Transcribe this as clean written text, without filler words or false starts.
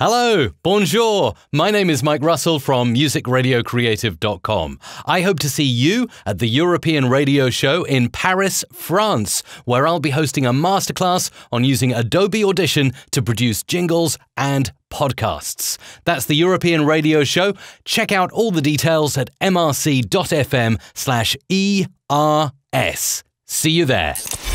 Hello, bonjour. My name is Mike Russell from musicradiocreative.com. I hope to see you at the European Radio Show in Paris, France, where I'll be hosting a masterclass on using Adobe Audition to produce jingles and podcasts. That's the European Radio Show. Check out all the details at mrc.fm/ERS. See you there.